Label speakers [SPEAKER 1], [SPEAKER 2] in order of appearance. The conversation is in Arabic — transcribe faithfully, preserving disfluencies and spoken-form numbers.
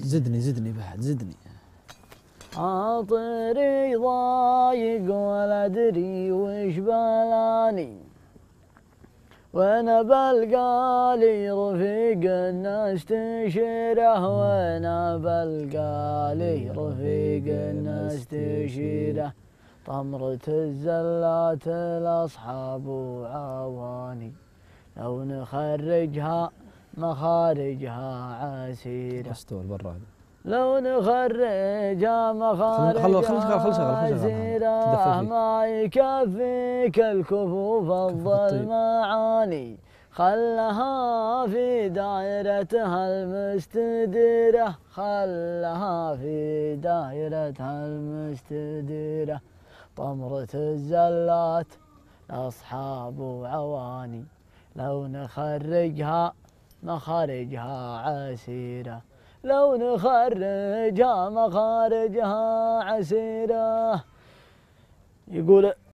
[SPEAKER 1] زدني زدني بعد زدني.
[SPEAKER 2] عاطري ضايق ولا ادري وش بلاني، وانا بلقى لي رفيق الناس تشيره، وانا بلقى لي رفيق الناس تشيره. طمرة الزلات الاصحاب وعواني، لو نخرجها مخارجها عسيره.
[SPEAKER 1] استوى برا
[SPEAKER 2] لو نخرجها مخارجها عسيره، ما يكفيك الكفوف افضل معاني، خلها في دائرتها المستديره، خلها في دائرتها المستديره. طمرة الزلات أصحاب وعواني، لو نخرجها مخارجها عسيرة، لو نخرجها مخارجها عسيرة. يقول